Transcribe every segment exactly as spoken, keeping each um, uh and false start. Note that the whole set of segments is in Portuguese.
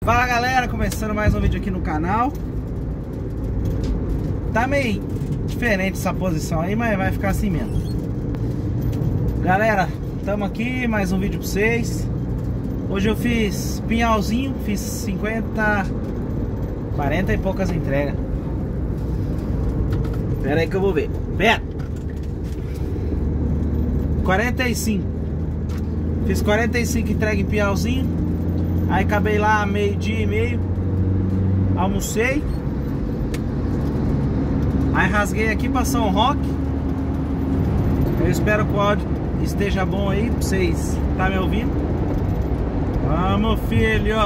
Fala galera, começando mais um vídeo aqui no canal. Tá meio diferente essa posição aí, mas vai ficar assim mesmo. Galera, estamos aqui, mais um vídeo pra vocês. Hoje eu fiz pinhalzinho, fiz cinquenta, quarenta e poucas entregas. Pera aí que eu vou ver. Pera! quarenta e cinco. Fiz quarenta e cinco entregas em pinhalzinho. Aí acabei lá meio-dia e meio. Almocei. Aí rasguei aqui pra São Roque. Eu espero que o áudio esteja bom aí pra vocês tá me ouvindo. Vamos, filho!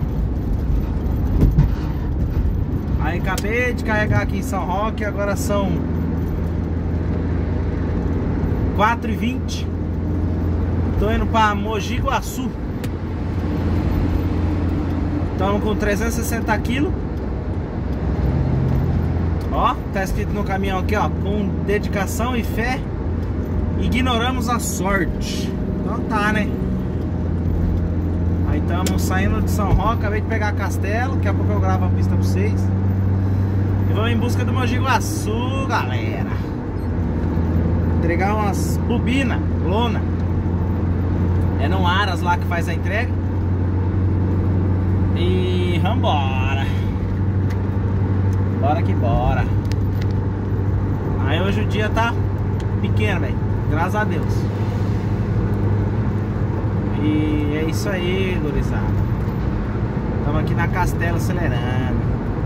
Aí acabei de carregar aqui em São Roque. Agora são quatro e vinte. Tô indo pra Mogi Guaçu. Estamos com trezentos e sessenta quilos. Ó, tá escrito no caminhão aqui, ó, com dedicação e fé, ignoramos a sorte. Então tá, né? Aí estamos saindo de São Roque. Acabei de pegar Castelo. Daqui a pouco eu gravo a pista pra vocês. E vamos em busca do Mogi Guaçu, galera. Entregar umas bobinas, lona. É no Aras lá que faz a entrega. E vambora. Bora que bora. Aí hoje o dia tá pequeno, velho. Graças a Deus. E é isso aí, gurizada. Estamos aqui na Castelo acelerando.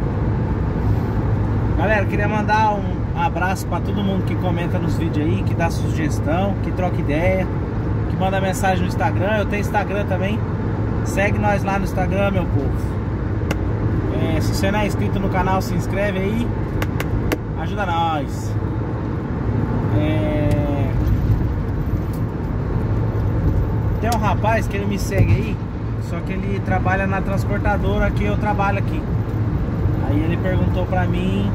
Galera, queria mandar um abraço pra todo mundo que comenta nos vídeos aí, que dá sugestão, que troca ideia, que manda mensagem no Instagram. Eu tenho Instagram também. Segue nós lá no Instagram, meu povo. É, se você não é inscrito no canal, se inscreve aí. Ajuda nós. É... Tem um rapaz que ele me segue aí. Só que ele trabalha na transportadora que eu trabalho aqui. Aí ele perguntou pra mim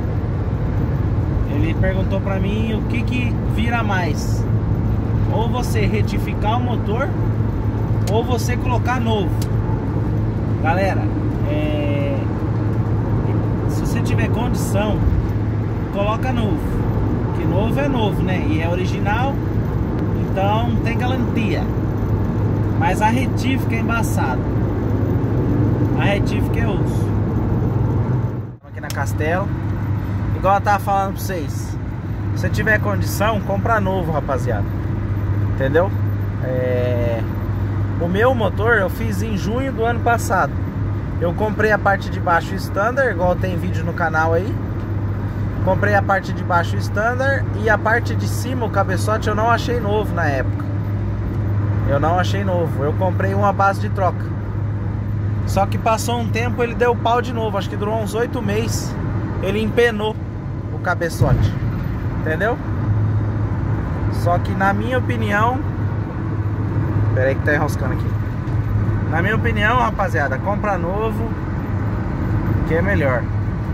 Ele perguntou pra mim o que que vira mais: ou você retificar o motor, ou você colocar novo. Galera, é... se você tiver condição, coloca novo. Que novo é novo, né? E é original, então tem garantia. Mas a retífica é embaçada. A retífica eu uso. Aqui na Castelo. Igual eu tava falando pra vocês, se você tiver condição, compra novo, rapaziada. Entendeu? É... O meu motor eu fiz em junho do ano passado. Eu comprei a parte de baixo standard, igual tem vídeo no canal aí. Comprei a parte de baixo standard e a parte de cima, o cabeçote, eu não achei novo na época. Eu não achei novo. Eu comprei uma base de troca. Só que passou um tempo, ele deu pau de novo. Acho que durou uns oito meses. Ele empenou o cabeçote. Entendeu? Só que na minha opinião... Pera aí que tá enroscando aqui. Na minha opinião, rapaziada, compra novo, que é melhor.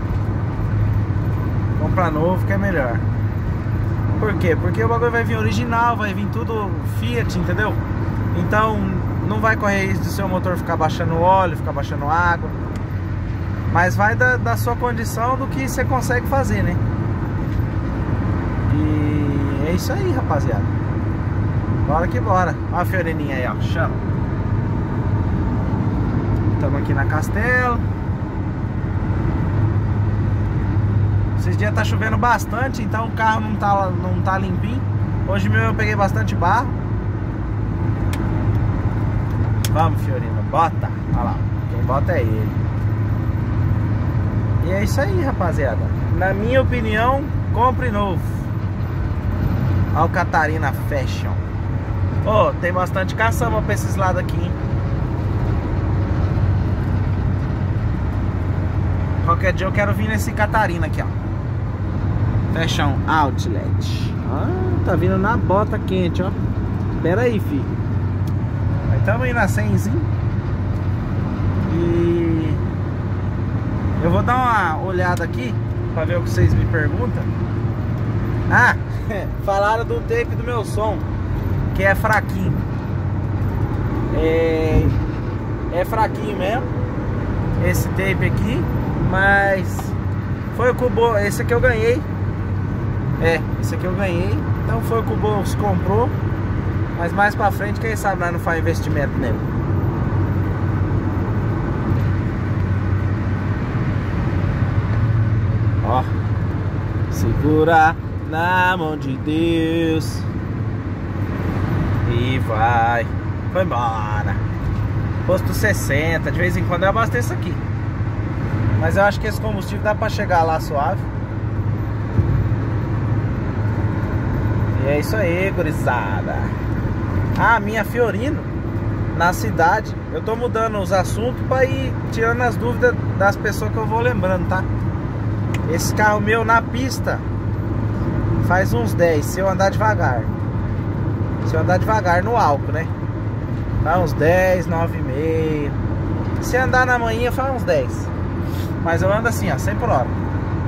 Compra novo que é melhor. Por quê? Porque o bagulho vai vir original, vai vir tudo Fiat, entendeu? Então não vai correr risco de seu motor ficar baixando óleo, ficar baixando água. Mas vai da, da sua condição, do que você consegue fazer, né? E é isso aí, rapaziada. Bora que bora. Olha a Fioreninha aí, ó. Chama. Estamos aqui na Castelo. Esses dias tá chovendo bastante, então o carro não tá, não tá limpinho. Hoje mesmo eu peguei bastante barro. Vamos, Fiorina, bota. Olha lá, quem bota é ele. E é isso aí, rapaziada. Na minha opinião, compre novo. Olha o Catarina Fashion. Ô, oh, tem bastante caçamba pra esses lados aqui, hein? Qualquer dia eu quero vir nesse Catarina aqui, ó. Fashion Outlet. Ah, tá vindo na bota quente, ó. Pera aí, filho. Aí tamo indo na cenzinho. E eu vou dar uma olhada aqui pra ver o que vocês me perguntam. Ah, falaram do tape do meu som, que é fraquinho. É, é fraquinho mesmo. esse tape aqui, mas foi o que o Bo... esse aqui eu ganhei. É, esse aqui eu ganhei. Então foi o que o Bolso comprou. Mas mais pra frente, quem sabe nós não faz investimento nele. Ó, segura na mão de Deus e vai. Foi embora. Posto sessenta, de vez em quando eu abasteço aqui. Mas eu acho que esse combustível dá pra chegar lá suave. E é isso aí, gurizada. Ah, minha Fiorino, na cidade. Eu tô mudando os assuntos pra ir tirando as dúvidas das pessoas que eu vou lembrando, tá? Esse carro meu na pista faz uns dez, se eu andar devagar. Se eu andar devagar no álcool, né? Faz uns dez, nove e meio. Se andar na manhã faz uns dez. Mas eu ando assim, ó, cem por hora.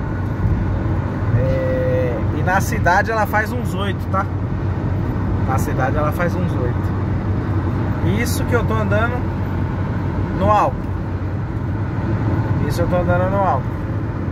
É... E na cidade ela faz uns oito, tá? Na cidade ela faz uns oito. Isso que eu tô andando no álcool. Isso eu tô andando no álcool.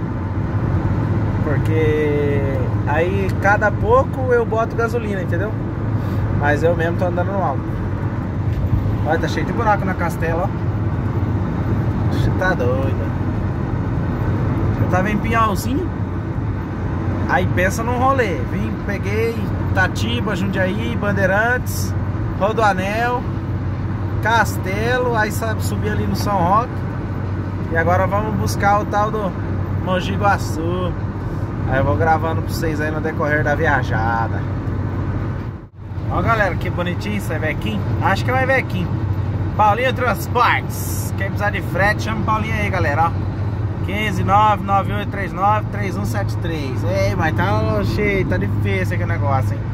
Porque aí cada pouco eu boto gasolina, entendeu? Mas eu mesmo tô andando no álcool. Olha, tá cheio de buraco na castela, ó. Você tá doido. Eu tava em Pinhalzinho. Aí pensa num rolê. Vim, peguei Itatiba, Jundiaí, Bandeirantes, Rodoanel, Castelo. Aí sabe, subi ali no São Roque. E agora vamos buscar o tal do Mogi Guaçu. Aí eu vou gravando pra vocês aí no decorrer da viajada. Ó, galera, que bonitinho esse Ivequinho. Acho que é um Ivequinho. Paulinho Transportes. Quem precisar de frete, chama o Paulinho aí, galera, ó. quinze, nove, nove oito três nove, três um sete três. Ei, mas tá cheio, tá difícil aqui o negócio, hein.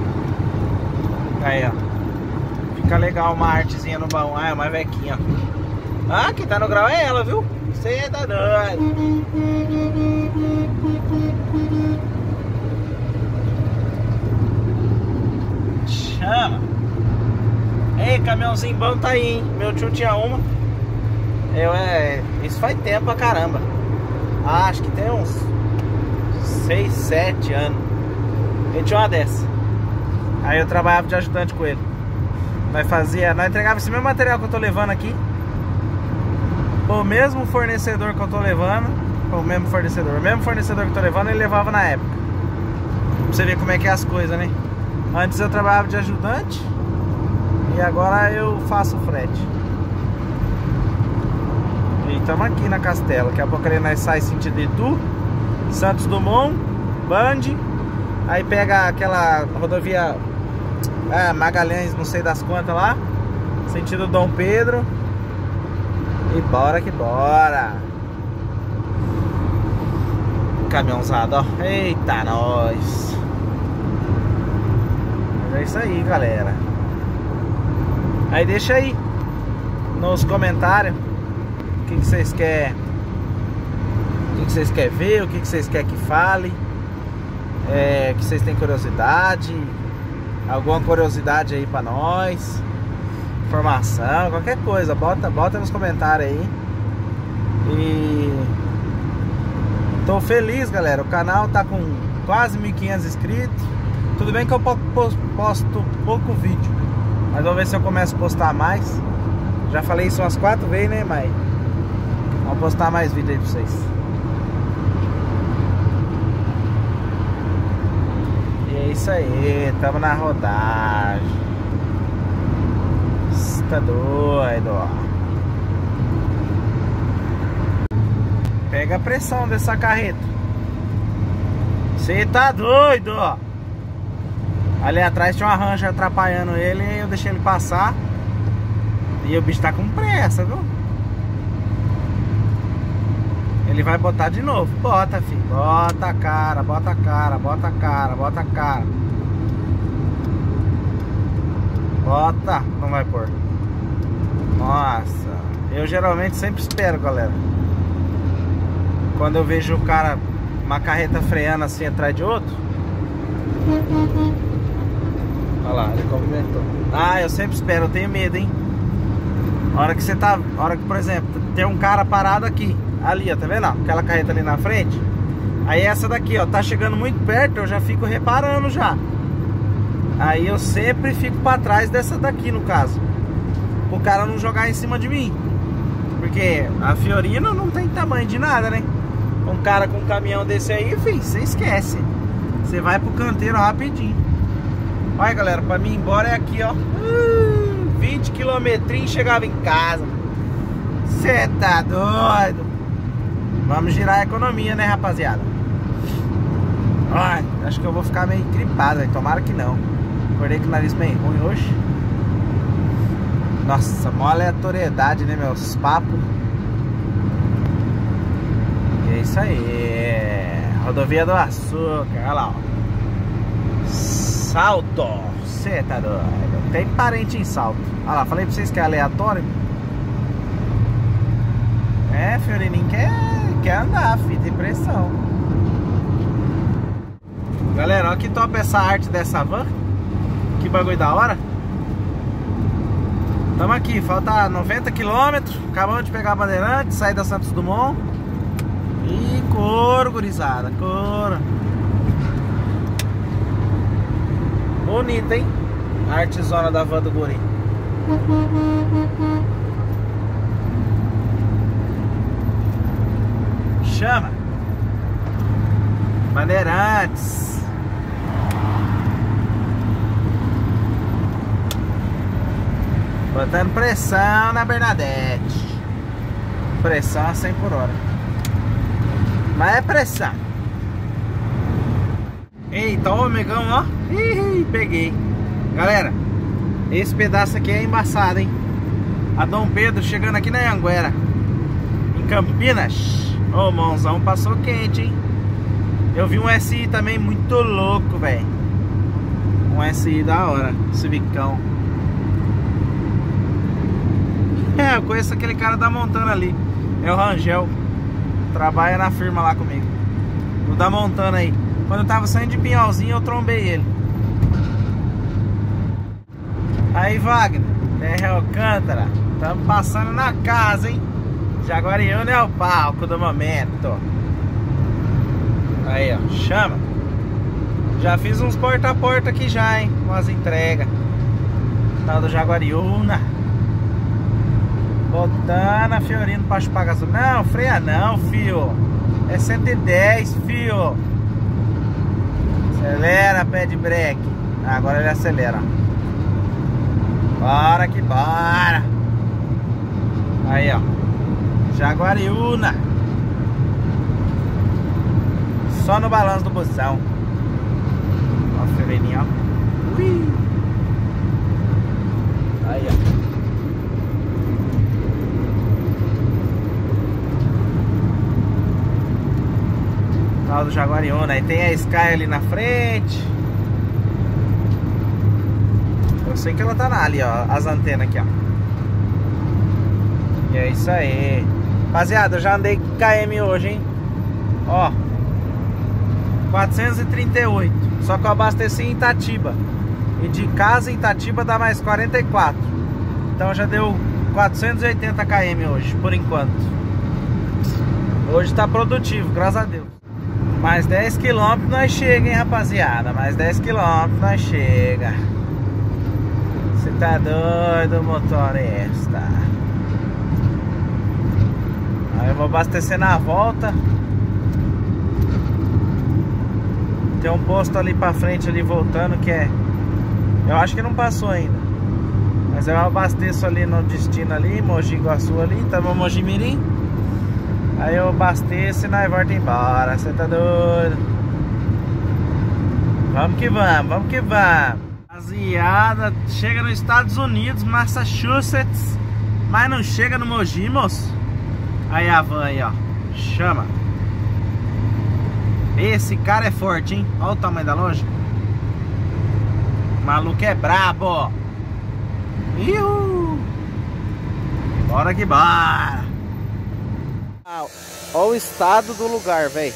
Aí, ó. Fica legal uma artezinha no baú. Ah, é uma Ivequinha, ó. Ah, quem tá no grau é ela, viu? Você tá doido. Chama. Ei, caminhãozinho bom tá aí, hein? Meu tio tinha uma. Eu, é, isso faz tempo pra caramba. Ah, acho que tem uns seis, sete anos. Ele tinha uma dessa. Aí eu trabalhava de ajudante com ele. Nós fazia, nós entregava esse mesmo material que eu tô levando aqui o mesmo fornecedor que eu tô levando. O mesmo fornecedor, o mesmo fornecedor que eu tô levando, ele levava na época. Pra você ver como é que é as coisas, né? Antes eu trabalhava de ajudante e agora eu faço frete. E estamos aqui na Castela. Daqui a pouco ali nós sai sentido Itu, Santos Dumont, Band. Aí pega aquela rodovia é, Magalhães, não sei das quantas lá, sentido Dom Pedro. E bora que bora. Caminhãozado, ó. Eita, nós. Mas é isso aí, galera. Aí deixa aí nos comentários o que, que vocês querem, o que, que vocês querem ver, o que, que vocês querem que fale, é, que vocês têm curiosidade, alguma curiosidade aí pra nós, informação, qualquer coisa, bota, bota nos comentários aí. E tô feliz, galera, o canal tá com quase mil e quinhentos inscritos. Tudo bem que eu posto pouco vídeo, mas vamos ver se eu começo a postar mais. Já falei isso umas quatro vezes, né, mas vamos postar mais vídeo aí pra vocês. E é isso aí, tamo na rodagem. Você tá doido, ó. Pega a pressão dessa carreta. Você tá doido, ó. Ali atrás tinha uma Ranger atrapalhando ele e eu deixei ele passar. E o bicho tá com pressa, viu? Ele vai botar de novo. Bota, filho. Bota a cara, bota a cara, bota a cara, bota a cara. Bota. Não vai pôr. Nossa. Eu geralmente sempre espero, galera. Quando eu vejo o cara, uma carreta freando assim atrás de outro. Olha lá, ele cumprimentou. Ah, eu sempre espero, eu tenho medo, hein? A hora que você tá, a hora que, por exemplo, tem um cara parado aqui, ali, ó, tá vendo? Aquela carreta ali na frente. Aí essa daqui, ó, tá chegando muito perto, eu já fico reparando já. Aí eu sempre fico pra trás dessa daqui, no caso, o cara não jogar em cima de mim. Porque a Fiorino não tem tamanho de nada, né? Um cara com um caminhão desse aí, filho, você esquece. Você vai pro canteiro rapidinho. Olha, galera, pra mim ir embora é aqui, ó. vinte quilometrinhos chegava em casa. Você tá doido? Vamos girar a economia, né, rapaziada? Ai, acho que eu vou ficar meio gripado, véio. Tomara que não. Acordei com o nariz meio ruim hoje. Nossa, mó aleatoriedade, né, meus papos. E é isso aí. Rodovia do Açúcar, olha lá, ó. Salto. Você tá doido? Tem parente em Salto. Olha lá, falei pra vocês que é aleatório. É, Fiorininho quer, quer andar, filho, tem pressão. Galera, olha que top essa arte dessa van. Que bagulho da hora. Tamo aqui, falta noventa quilômetros. Acabamos de pegar a Bandeirante, sair da Santos Dumont. E couro, gurizada, couro. Bonita, hein? A artesona da van do guri. Chama Bandeirantes. Botando pressão na Bernadette. Pressão a cem por hora. Mas é pressão. Eita, ó o amigão, ó. Ih, peguei. Galera, esse pedaço aqui é embaçado, hein? A Dom Pedro chegando aqui na Anguera, em Campinas. Ô, o mãozão passou quente, hein? Eu vi um S I também muito louco, velho. Um S I da hora, Civicão. É, eu conheço aquele cara da Montana ali. É o Rangel. Trabalha na firma lá comigo. O da Montana aí. Quando eu tava saindo de Pinhalzinho, eu trombei ele. Aí, Wagner, Terra Alcântara. Estamos passando na casa, hein? Jaguariúna é o palco do momento. Aí, ó, chama. Já fiz uns porta a porta aqui já, hein? Umas entregas. Tal do Jaguariúna. Botando a Fiorino pra chupar gasolina. Não, freia não, fio. É cento e dez, fio. Acelera, pé de breque. Ah, agora ele acelera. Bora que bora. Aí, ó, Jaguariúna. Só no balanço do busão. Ó, o Fiorininho, ó. Ui. Aí, ó. Do Jaguariúna. Aí tem a Sky ali na frente. Eu sei que ela tá lá, ali, ó. As antenas aqui, ó. E é isso aí. Rapaziada, eu já andei K M hoje, hein? Ó, quatrocentos e trinta e oito. Só que eu abasteci em Itatiba. E de casa em Itatiba dá mais quarenta e quatro. Então já deu quatrocentos e oitenta quilômetros hoje, por enquanto. Hoje tá produtivo, graças a Deus. Mais dez quilômetros nós chega, hein, rapaziada. Mais dez quilômetros nós chega. Você tá doido, motorista? Aí eu vou abastecer na volta. Tem um posto ali pra frente, ali voltando, que é... Eu acho que não passou ainda. Mas eu abasteço ali no destino ali, Mogi Guaçu ali, tamo Mogi Mirim. Aí eu abasteço e nós volta embora. Você tá doido? Vamos que vamos, vamos que vamos. Rapaziada, chega nos Estados Unidos, Massachusetts, mas não chega no Mogi, moço. Aí a van aí, ó. Chama. Esse cara é forte, hein? Olha o tamanho da loja. O maluco é brabo. Iu. Bora que bora. Olha o estado do lugar, velho.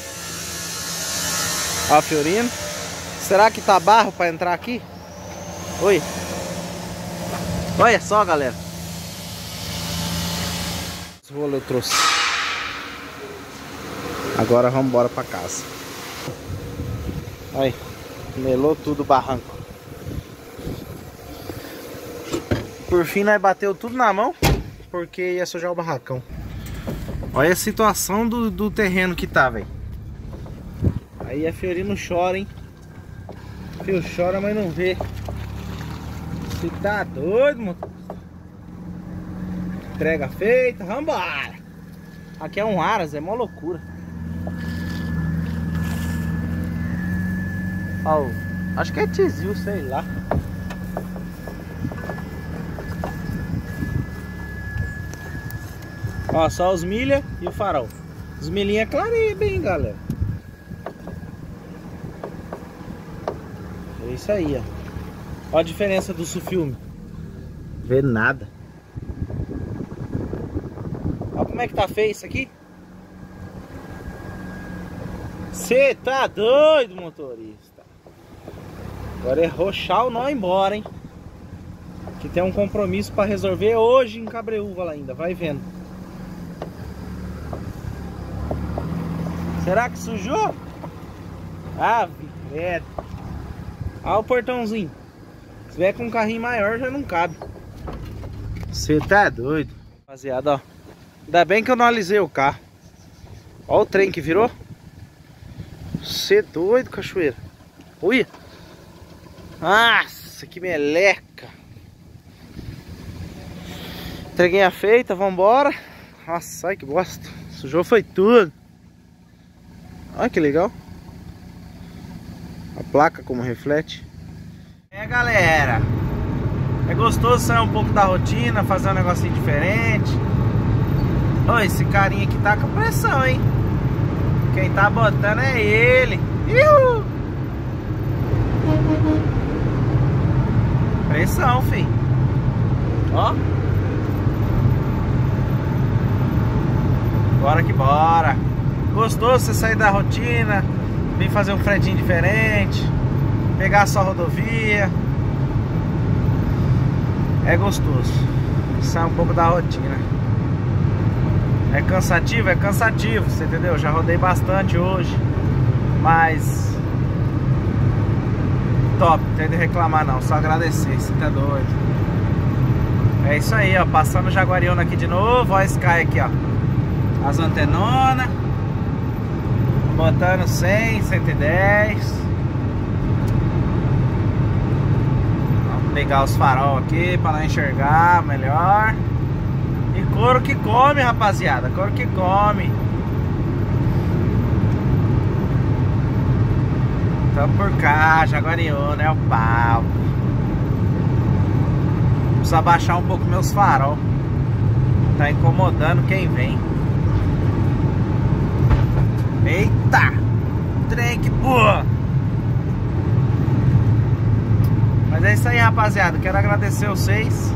Ó, Fiorino. Será que tá barro pra entrar aqui? Oi. Olha só, galera. rolo eu trouxe. Agora vamos embora pra casa. Aí, melou tudo o barranco. Por fim nós bateu tudo na mão, porque ia sujar o barracão. Olha a situação do, do terreno que tá, velho. Aí a Fiorino chora, hein? Fio chora, mas não vê. Você tá doido, mano? Entrega feita, vambora! Aqui é um Aras, é mó loucura. Ó, acho que é Tizil, sei lá. Ó, só os milha e o farol. Os milhinhos é clareia bem, galera. É isso aí, ó. Ó a diferença do sulfilme. Vê nada. Ó como é que tá feio isso aqui. Cê tá doido, motorista. Agora é roxar o nó embora, hein. Que tem um compromisso pra resolver hoje em Cabreúva lá ainda. Vai vendo. Será que sujou? Ah, credo. Olha o portãozinho. Se vier com um carrinho maior já não cabe. Você tá doido. Rapaziada, ó. Ainda bem que eu não alisei o carro. Olha o trem que virou. Você é doido, cachoeira. Ui. Nossa, que meleca. Entreguinha feita, vambora. Nossa, ai que bosta. Sujou foi tudo. Olha que legal. A placa como reflete. É, galera, é gostoso sair um pouco da rotina, fazer um negocinho diferente. Ô, esse carinha aqui tá com pressão, hein? Quem tá botando é ele. Iu! Pressão, filho. Ó. Bora que bora. Gostoso você sair da rotina, vir fazer um fretinho diferente, pegar só a rodovia. É gostoso sair um pouco da rotina. É cansativo? É cansativo, você entendeu? Já rodei bastante hoje, mas top, não tem de reclamar não, só agradecer, você tá doido. É isso aí, ó, passando o Jaguariúna aqui de novo, ó a Sky aqui, ó, as antenonas. Botando cem, cento e dez. Vamos ligar os farol aqui para não enxergar melhor. E couro que come, rapaziada. Couro que come. Tamo por cá, Jaguariúna, é o pau. Preciso abaixar um pouco meus farol. Tá incomodando quem vem. Eita! Trem que boa! Mas é isso aí, rapaziada. Quero agradecer vocês.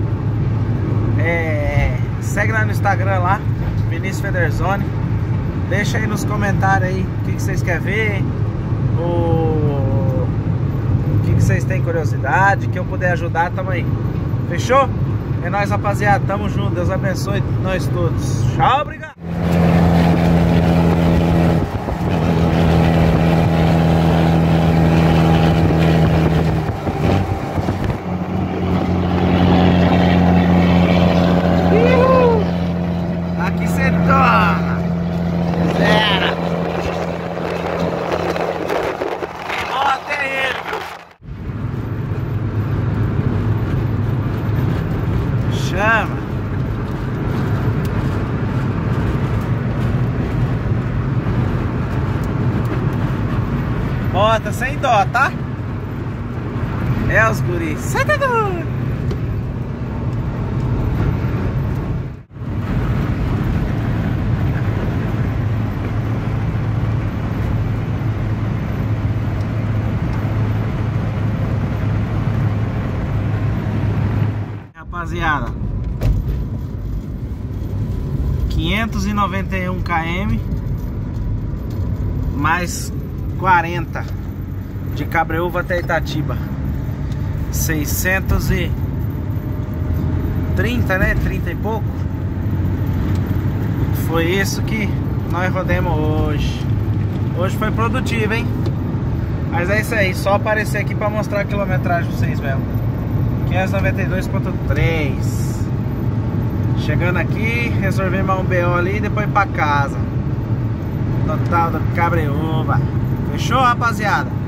É... Segue lá no Instagram lá, Vinícius Federzoni. Deixa aí nos comentários aí o que, que vocês querem ver, o... o que, que vocês têm curiosidade, que eu puder ajudar, tamo aí. Fechou? É nóis, rapaziada. Tamo junto. Deus abençoe nós todos. Tchau, obrigado! Chama. Bota sem dó, tá? É os guris. Sai da dor. Rapaziada, quinhentos e noventa e um quilômetros mais quarenta de Cabreúva até Itatiba, seiscentos e trinta, né? trinta e pouco. Foi isso que nós rodemos hoje. Hoje foi produtivo, hein? Mas é isso aí, só aparecer aqui pra mostrar a quilometragem pra vocês mesmo. quinhentos e noventa e dois ponto três. Chegando aqui, resolvemos um B O ali e depois pra casa. Total do Cabreúva. Fechou, rapaziada?